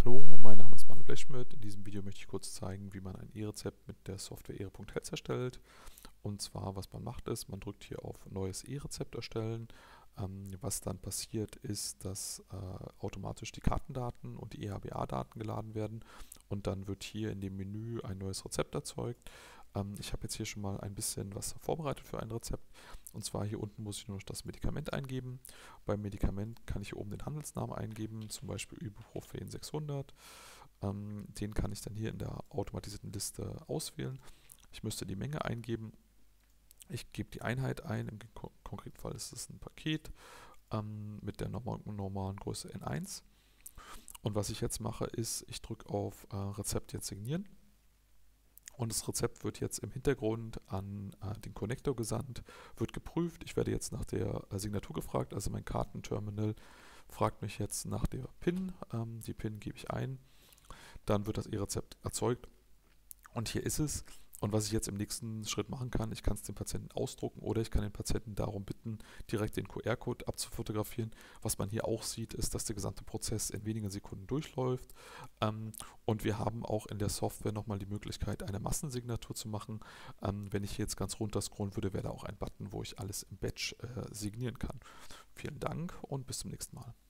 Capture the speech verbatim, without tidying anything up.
Hallo, mein Name ist Manuel Blechschmidt. In diesem Video möchte ich kurz zeigen, wie man ein E-Rezept mit der Software ere.health erstellt. Und zwar, was man macht ist, man drückt hier auf Neues E-Rezept erstellen. Ähm, was dann passiert ist, dass äh, automatisch die Kartendaten und die E H B A-Daten geladen werden und dann wird hier in dem Menü ein neues Rezept erzeugt. Ähm, ich habe jetzt hier schon mal ein bisschen was vorbereitet für ein Rezept. Und zwar hier unten muss ich nur noch das Medikament eingeben. Beim Medikament kann ich hier oben den Handelsnamen eingeben, zum Beispiel Ibuprofen sechshundert. Ähm, den kann ich dann hier in der automatisierten Liste auswählen. Ich müsste die Menge eingeben. Ich gebe die Einheit ein, im kon konkreten Fall ist es ein Paket ähm, mit der normal normalen Größe N eins. Und was ich jetzt mache ist, ich drücke auf äh, Rezept jetzt signieren. Und das Rezept wird jetzt im Hintergrund an äh, den Connector gesandt, wird geprüft. Ich werde jetzt nach der äh, Signatur gefragt, also mein Kartenterminal fragt mich jetzt nach der PIN. Ähm, die PIN gebe ich ein, dann wird das E-Rezept erzeugt und hier ist es. Und was ich jetzt im nächsten Schritt machen kann, ich kann es dem Patienten ausdrucken oder ich kann den Patienten darum bitten, direkt den Q R-Code abzufotografieren. Was man hier auch sieht, ist, dass der gesamte Prozess in wenigen Sekunden durchläuft. Ähm, und wir haben auch in der Software nochmal die Möglichkeit, eine Massensignatur zu machen. Ähm, wenn ich hier jetzt ganz runter scrollen würde, wäre da auch ein Button, wo ich alles im Batch äh, signieren kann. Vielen Dank und bis zum nächsten Mal.